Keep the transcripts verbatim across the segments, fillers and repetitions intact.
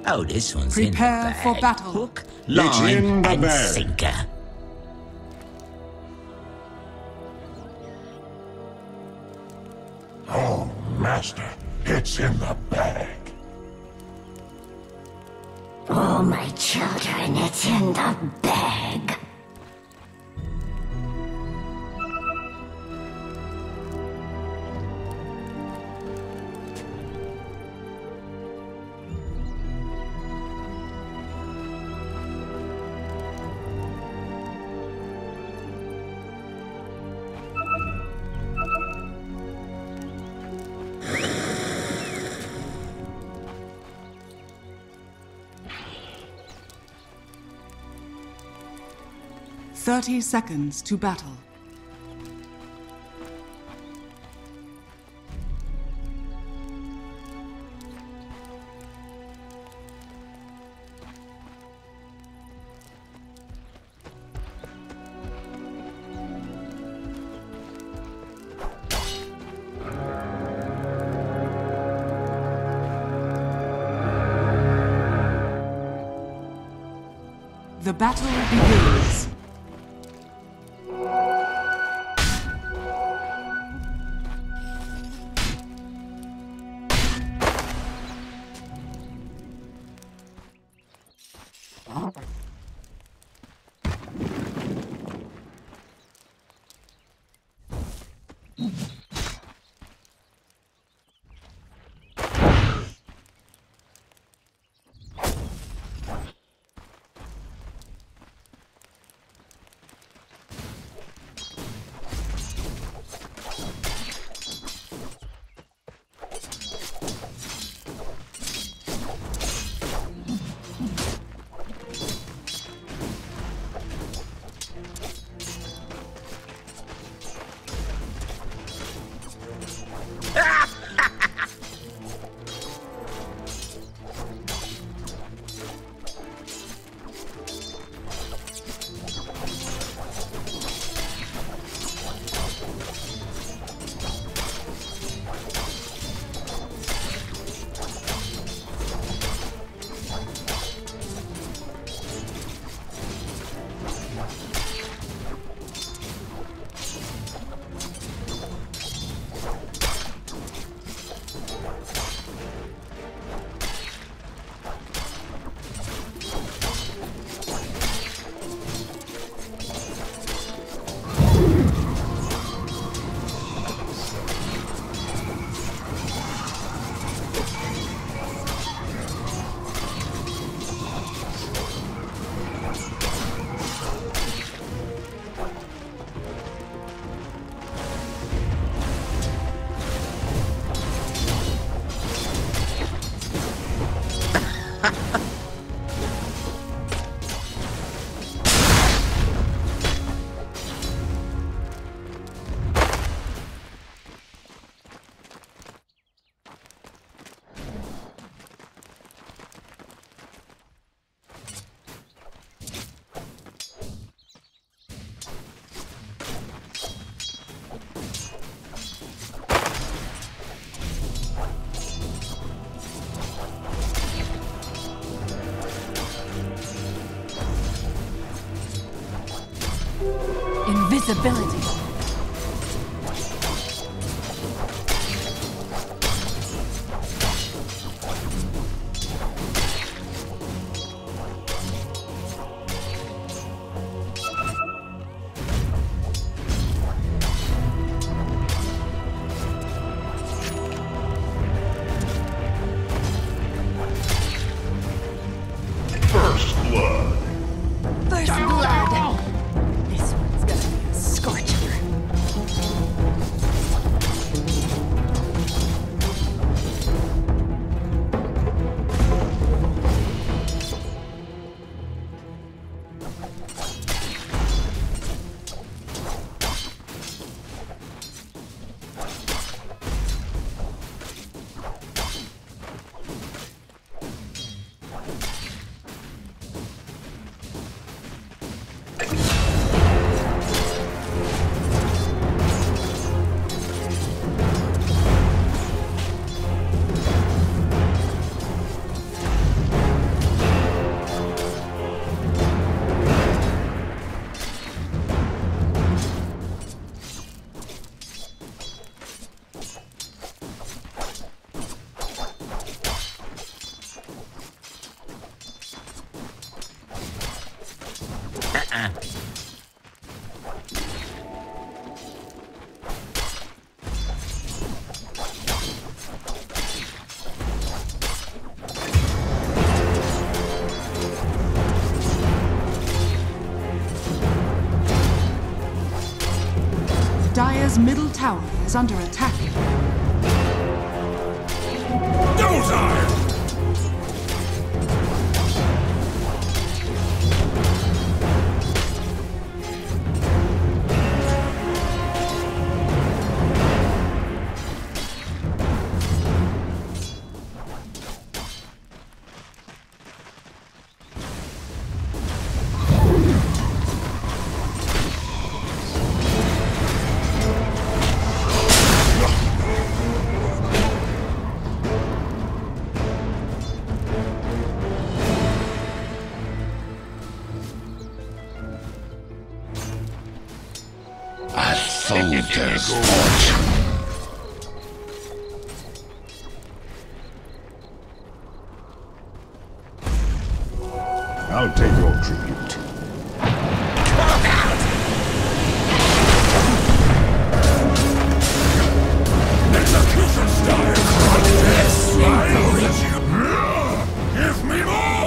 Oh, this one's Prepare in the bag. for battle. Hook, It's line, in the and bag. sinker. Oh, Master, it's in the bag. Oh, my children, it's in the bag. Thirty seconds to battle. The battle begins. Invisibility. First blood. First blood. This one's gonna be a scorcher. Dire's middle tower is under attack. Double time! Soldier's fortune. I'll take your tribute. Come out! Execution style! Yes, I'll let you. Give me more!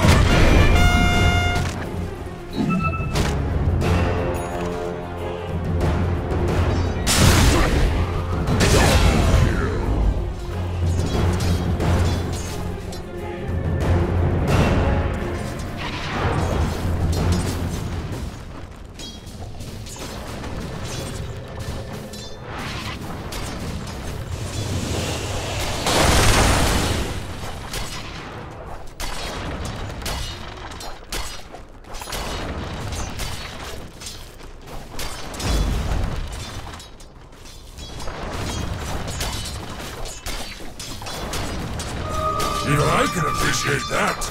Even I can appreciate that.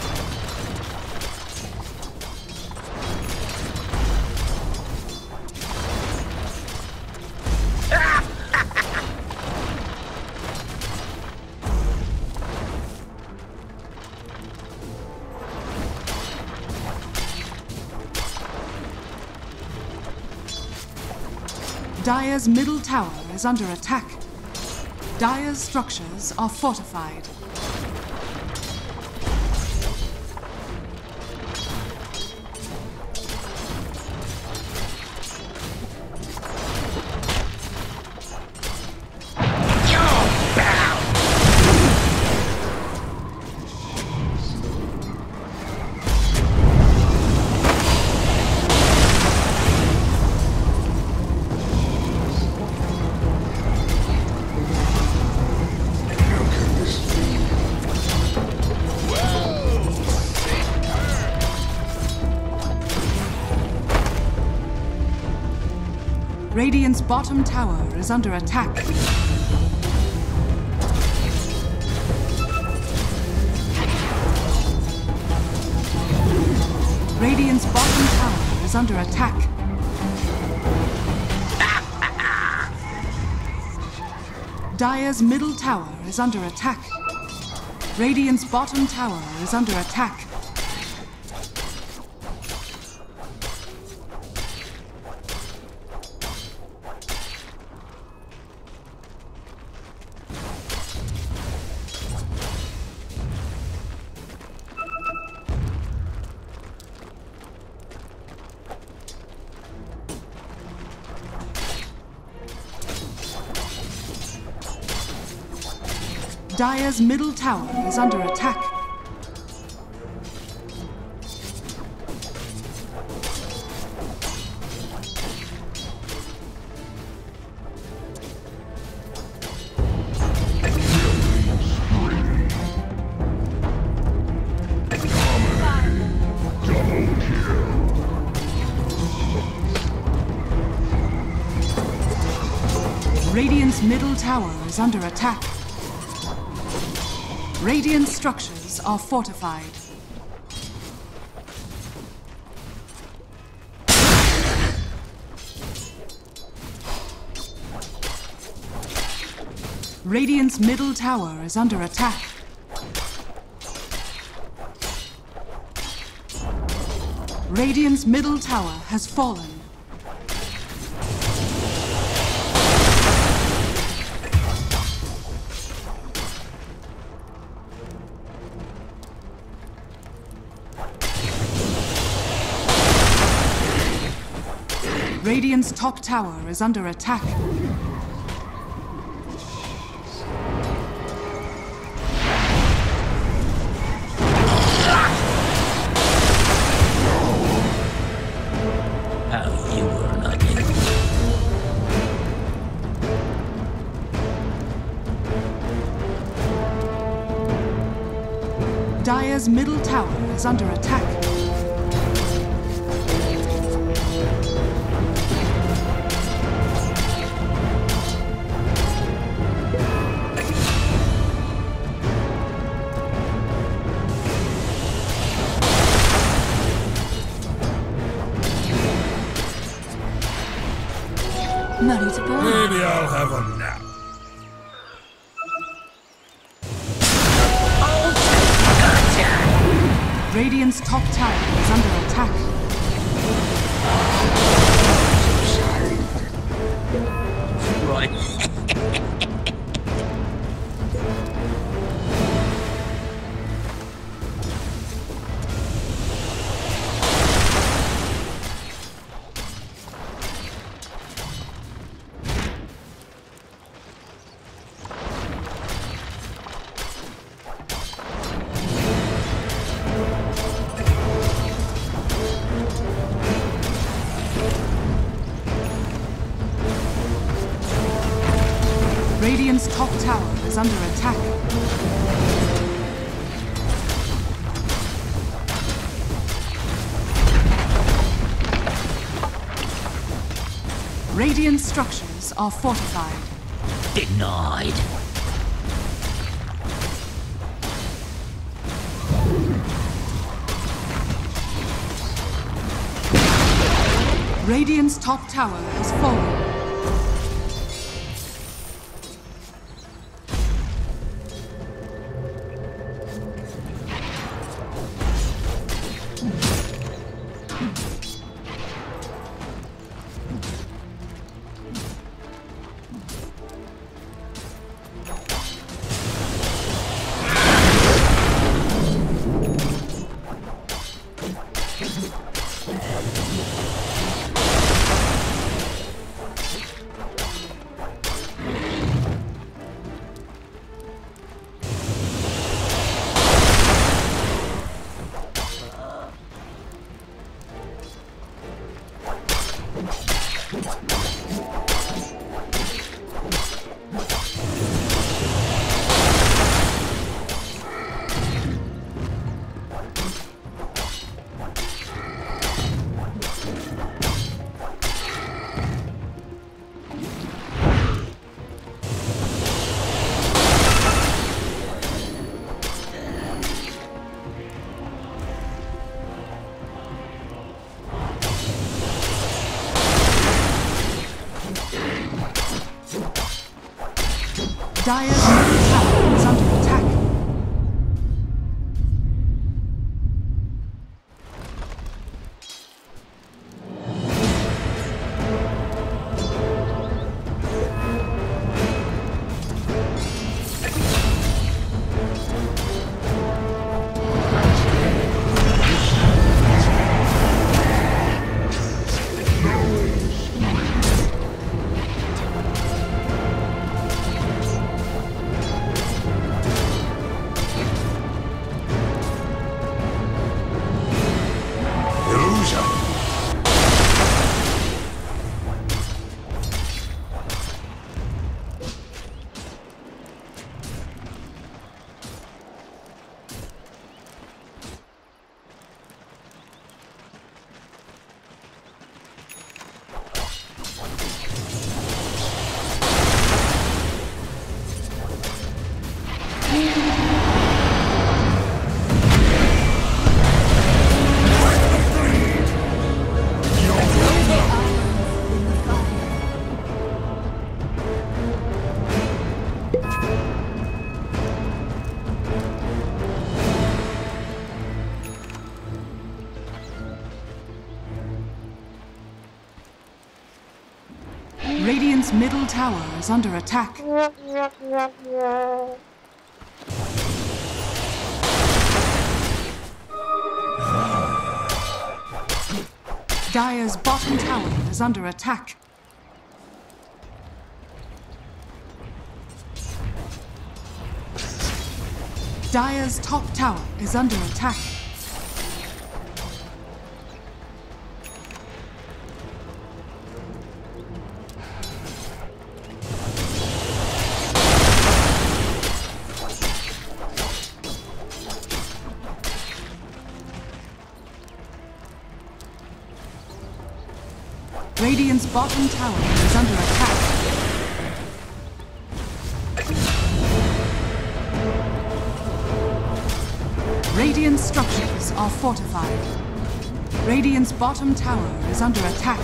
Dire's middle tower is under attack. Dire's structures are fortified. Radiant's bottom tower is under attack. Radiant's bottom tower is under attack. Dire's middle tower is under attack. Radiant's bottom tower is under attack. Dire's middle tower is under attack. Radiant's middle tower is under attack. Radiant structures are fortified. Radiant's middle tower is under attack. Radiant's middle tower has fallen. Radiant's Radiant's top tower is under attack. How you were not in. Dire's middle tower is under attack. Money to burn. Maybe I'll have a nap. Radiant's top tower is under attack. Right. Radiant's top tower is under attack. Radiant structures are fortified. Denied. Radiant's top tower has fallen. Dire's middle tower is under attack. Radiant's middle tower is under attack. Dire's bottom tower is under attack. Dire's top tower is under attack. Radiant's bottom tower is under attack. Radiant structures are fortified. Radiant's bottom tower is under attack.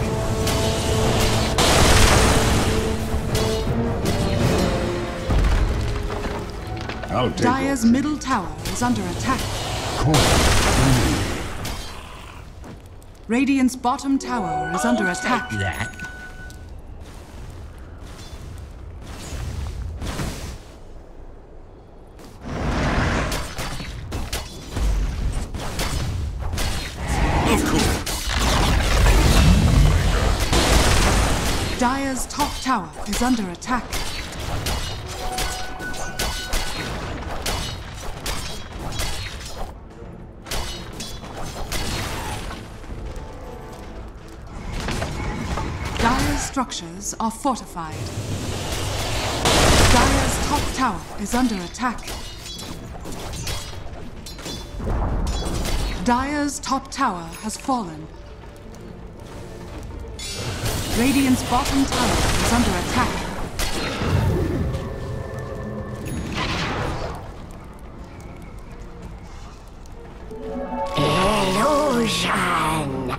I'll take Dire's over. middle tower is under attack. Radiant's bottom tower is under attack. Take that. Of course. Dire's top tower is under attack. Dire's structures are fortified. Dire's top tower is under attack. Dire's top tower has fallen. Radiant's bottom tower is under attack. Illusion!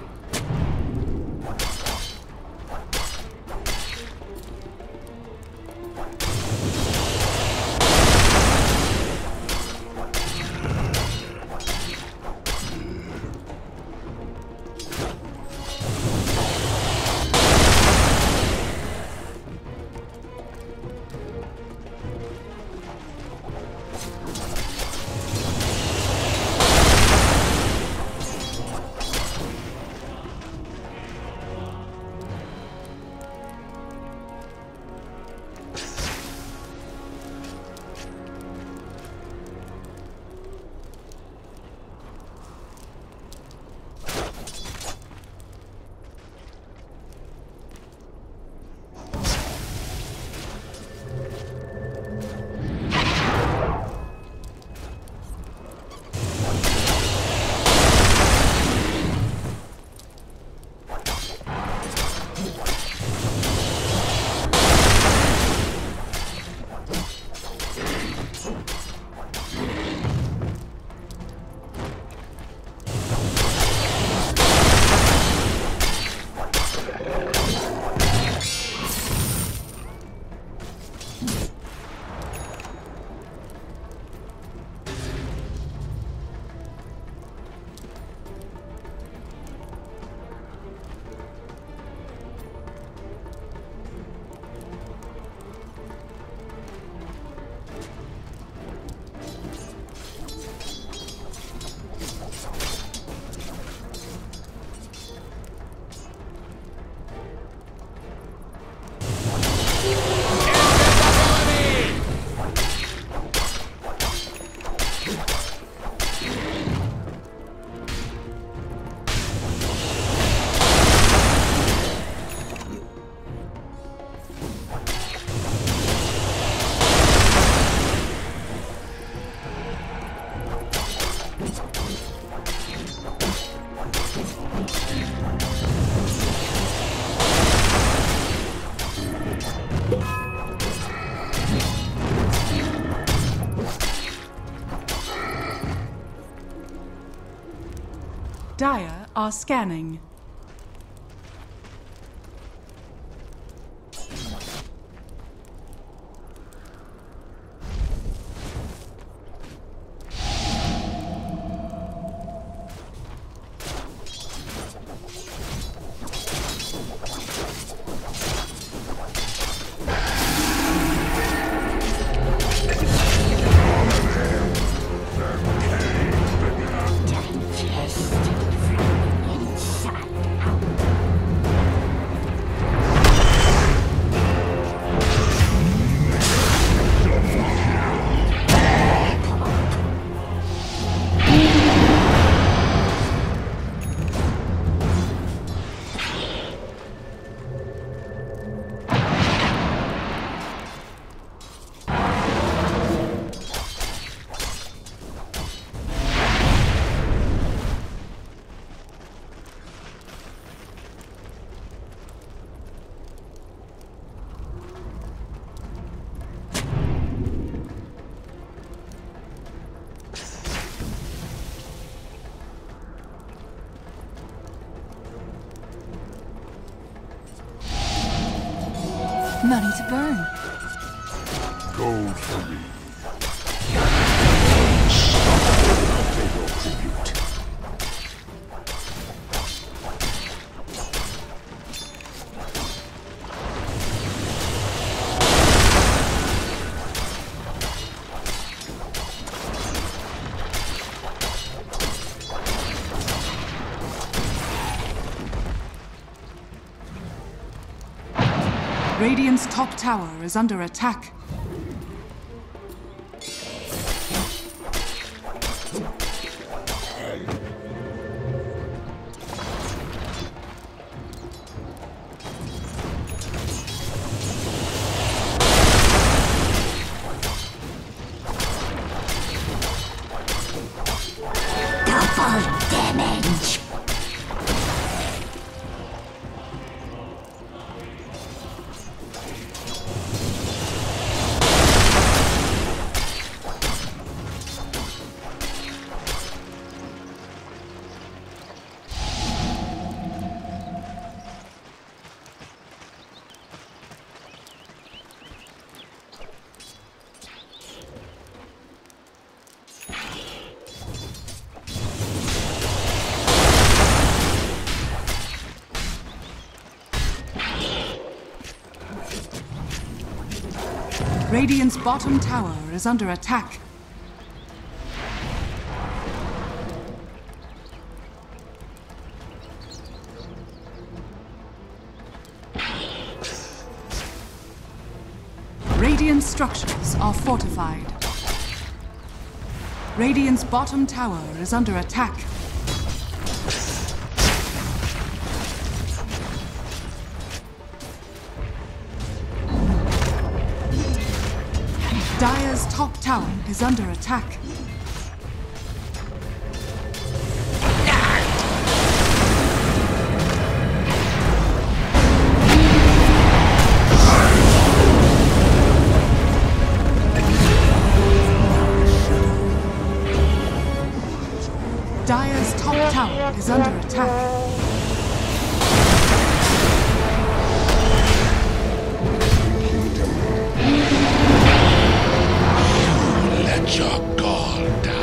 Dire are scanning. Digested from inside. Money to burn. Gold for me. Pay your tribute. Radiant's top tower is under attack. Double damage. Radiant's bottom tower is under attack. Radiant structures are fortified. Radiant's bottom tower is under attack. Dire's top tower is under attack. Dire's top tower is under attack. Let your guard down.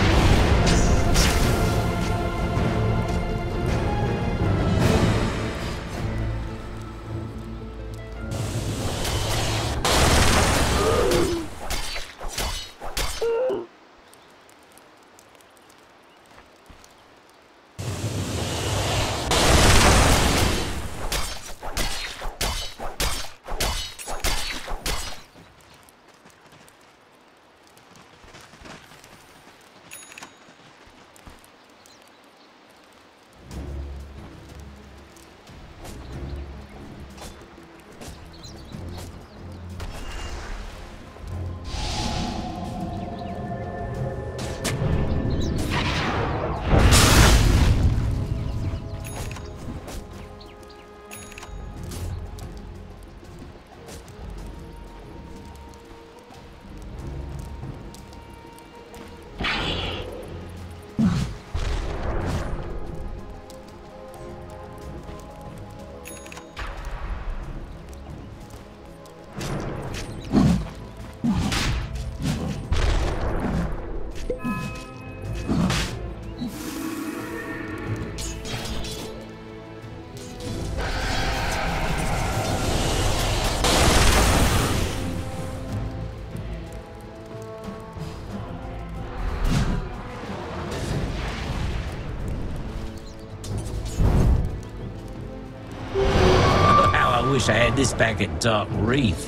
I wish I had this back at Dark Reef.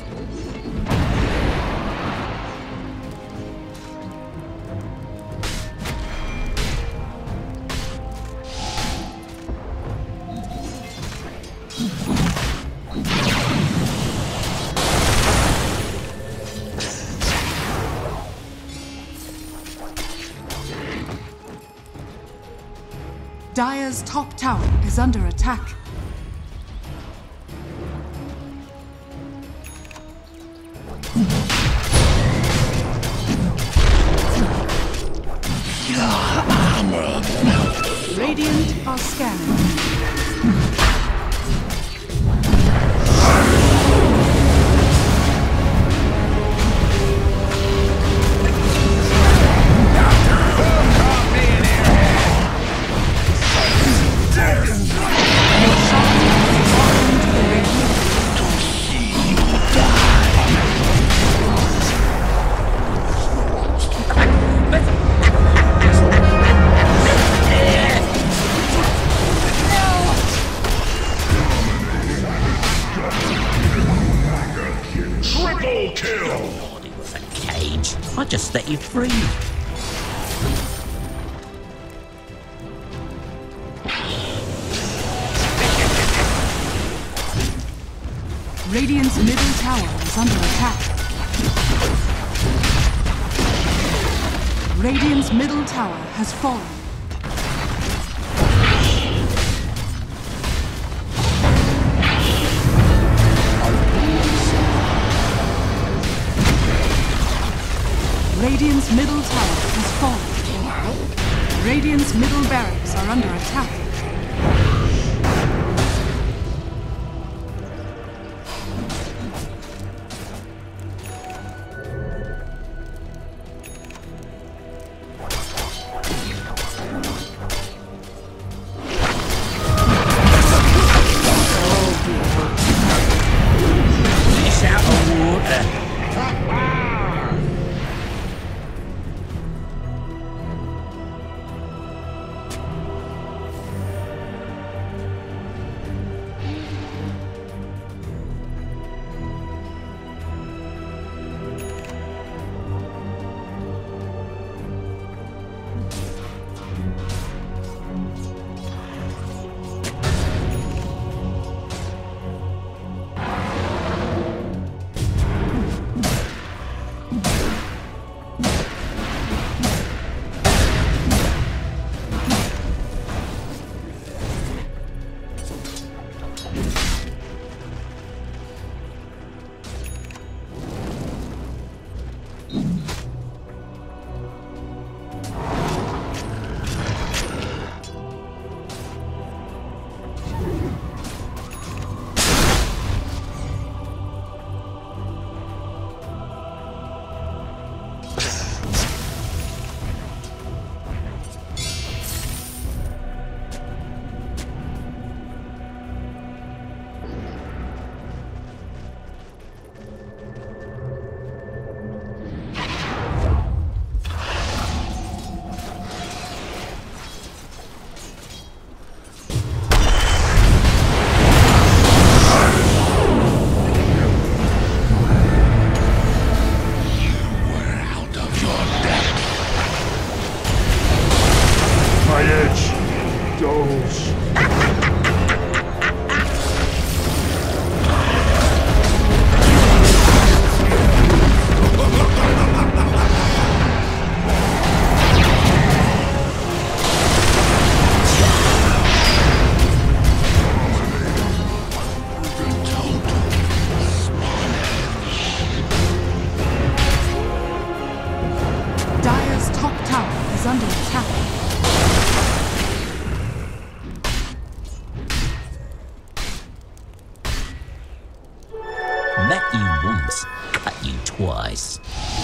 Dire's top tower is under attack. Radiant are scanning. Double kill! thought it was a cage. I just set you free. Radiant's middle tower is under attack. Radiant's middle tower has fallen. Radiant's middle tower has fallen. Radiant's middle barracks are under attack. Fish out of water. My edge. Doge. Dire's top tower is under attack. Met you once, cut you twice.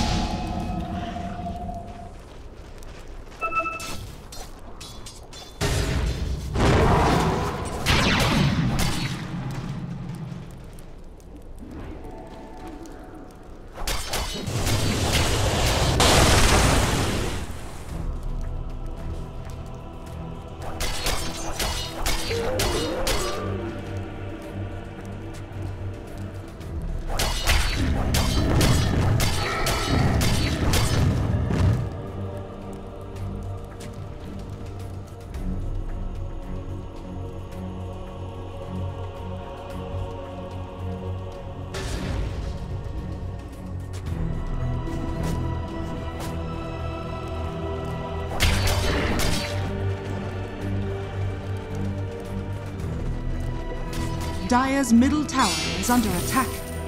Dire's middle tower is under attack.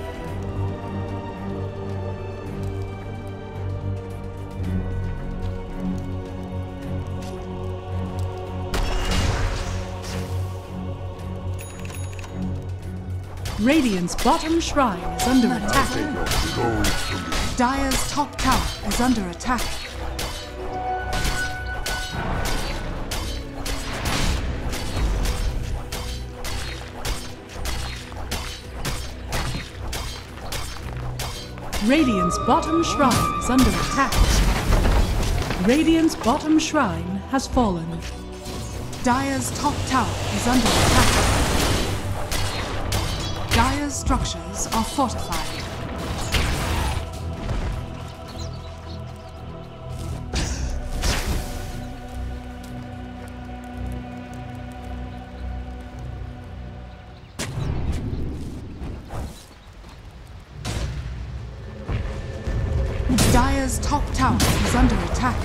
Radiant's bottom shrine is under attack. Gold for me. Dire's top tower is under attack. Radiant's bottom shrine is under attack. Radiant's bottom shrine has fallen. Dire's top tower is under attack. Dire's structures are fortified. Dire's top tower is under attack.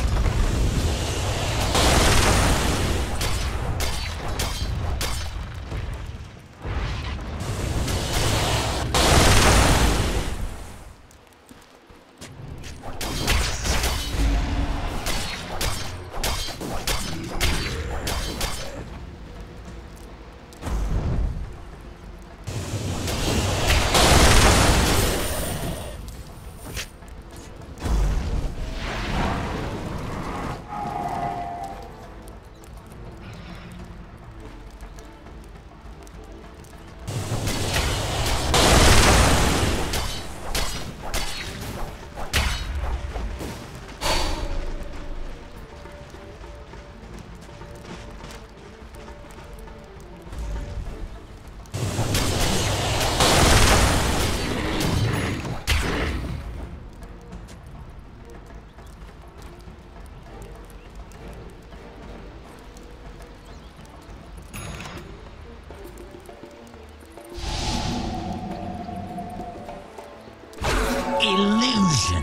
Illusion.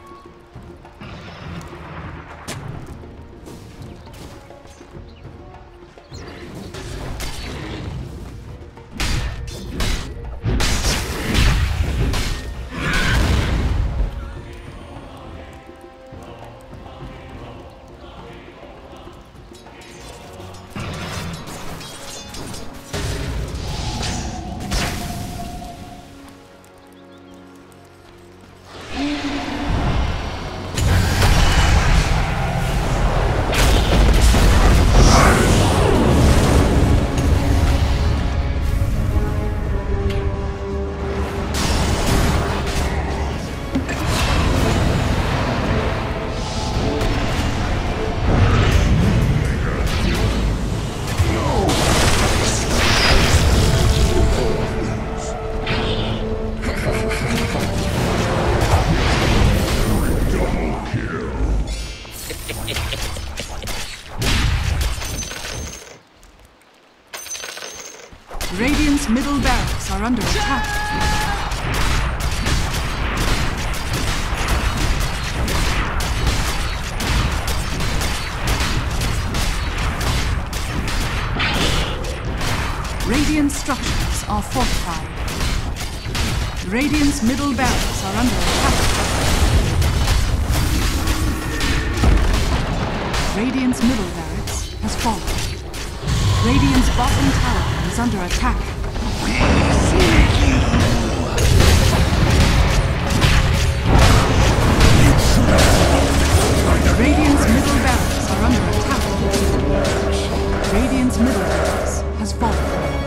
Radiant's middle barracks are under attack. Radiant structures are fortified. Radiant's middle barracks are under attack. Radiant's middle barracks has fallen. Radiant's bottom tower is under attack. Radiant's middle barracks are under attack. Radiant's middle barracks has fallen.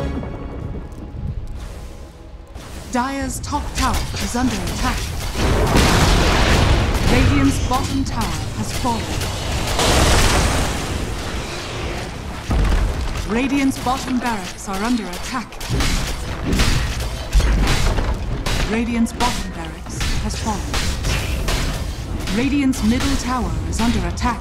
Dire's top tower is under attack. Radiant's bottom tower has fallen. Radiant's bottom barracks are under attack. Radiant's bottom barracks has fallen. Radiant's middle tower is under attack.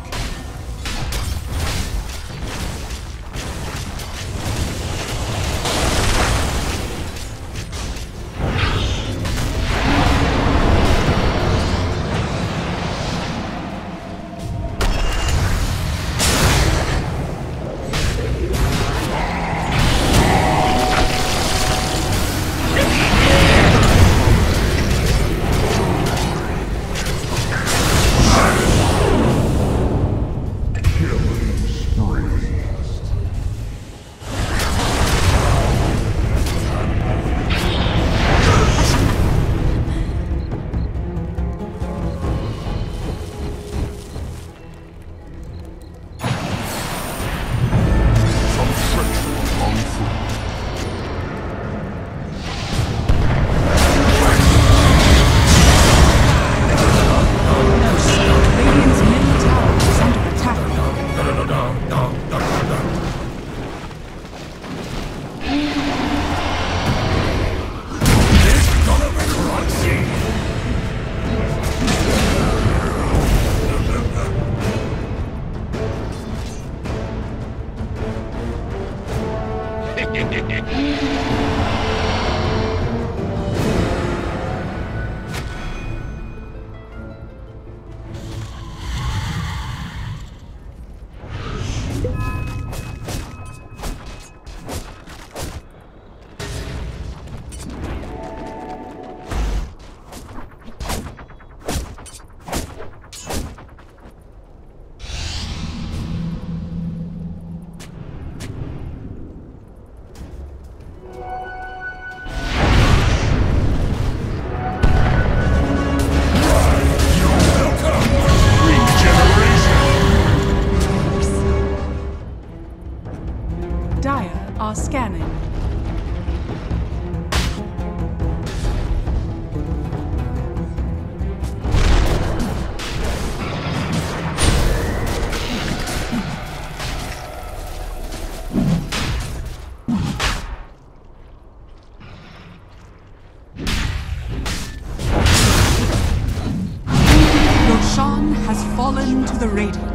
fallen to the Radiant.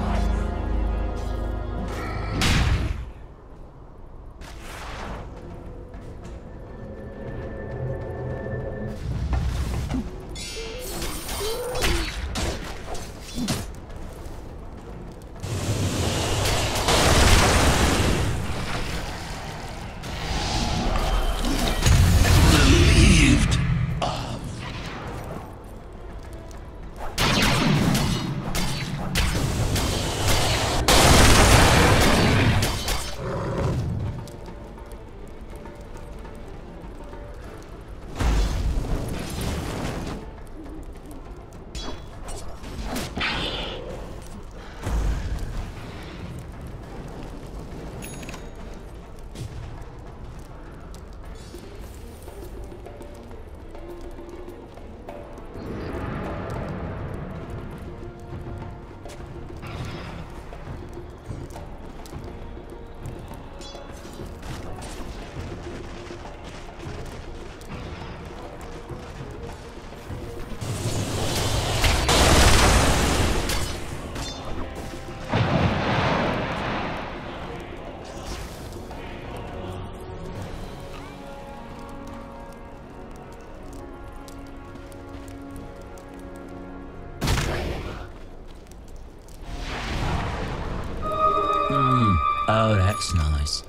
Oh, that's nice.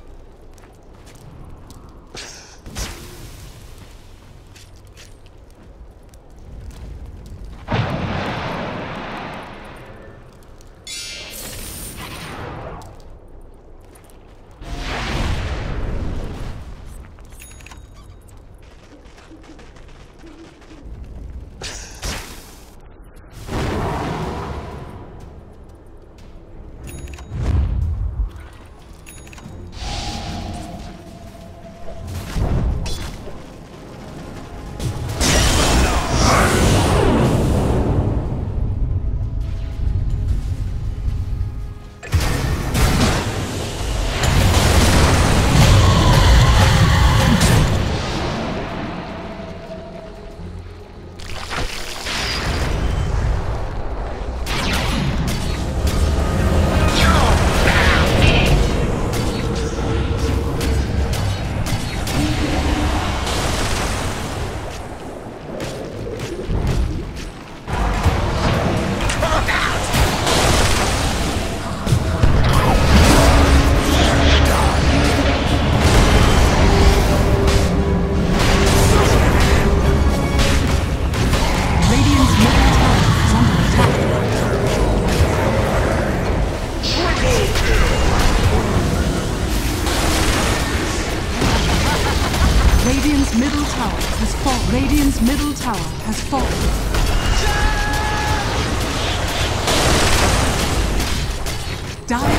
Radiant's middle tower has fallen. Radiant's middle tower has fallen. Dire